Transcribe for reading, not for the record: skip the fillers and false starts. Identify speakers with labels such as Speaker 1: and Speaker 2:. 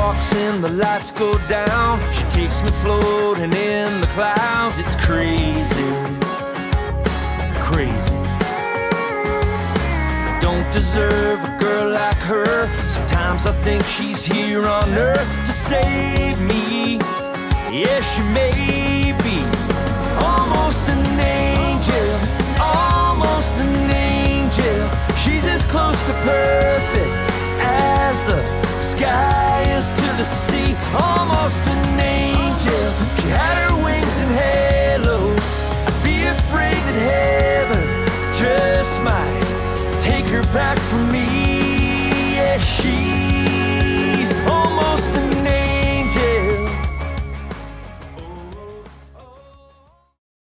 Speaker 1: walks in, the lights go down. She takes me floating in the clouds. It's crazy, crazy. I don't deserve a girl like her. Sometimes I think she's here on earth to save me. Yeah, she may be almost an angel, almost an angel. She's as close to perfect as the sky is to the sea. Almost an angel. She had her wings and halo. I'd be afraid that heaven just might take her back from me. Yeah, she